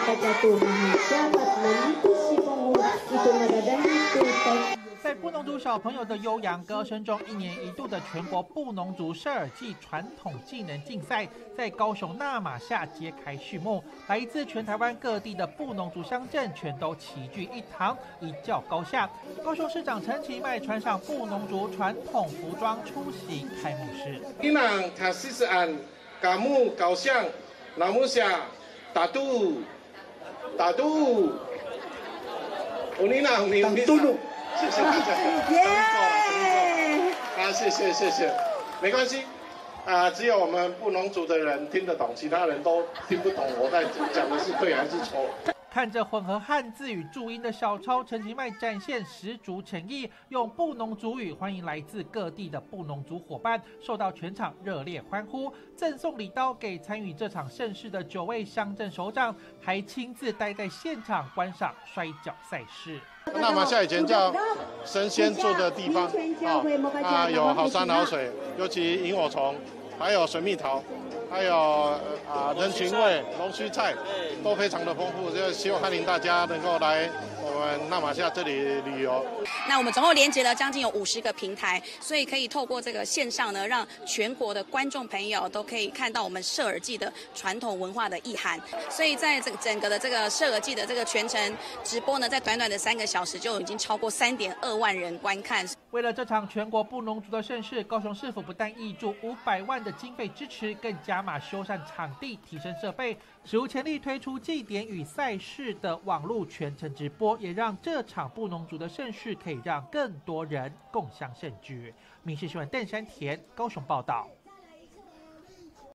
在布农族小朋友的悠扬歌声中，一年一度的全国布农族射耳祭传统技能竞赛在高雄那玛夏揭开序幕。来自全台湾各地的布农族乡镇全都齐聚一堂，一较高下。高雄市长陈其迈穿上布农族传统服装出席开幕式。 伊朗塔西斯安嘎木高巷拉木夏打杜打杜，我你朗你杜。谢谢大家，谢谢，没关系，只有我们布农族的人听得懂，其他人都听不懂我在讲的是对还是错。 看着混合汉字与注音的小抄，陈其迈展现十足诚意，用布农族语欢迎来自各地的布农族伙伴，受到全场热烈欢呼。赠送礼刀给参与这场盛事的9位乡镇首长，还亲自待在现场观赏摔跤赛事。 那玛夏以前叫神仙住的地方有好山好水，尤其萤火虫，还有水蜜桃，还有人情味、龙须菜，都非常的丰富。就希望欢迎大家能够来我们那玛夏这里旅游。 那我们总共连接了将近有50个平台，所以可以透过这个线上呢，让全国的观众朋友都可以看到我们射耳祭的传统文化的意涵。所以在整个的这个射耳祭的这个全程直播呢，在短短的3个小时就已经超过3.2万人观看。 为了这场全国布农族的盛事，高雄市府不但挹注500万的经费支持，更加码修缮场地、提升设备，史无前例推出祭典与赛事的网络全程直播，也让这场布农族的盛事可以让更多人共襄盛举。民视新闻邓山田高雄报道。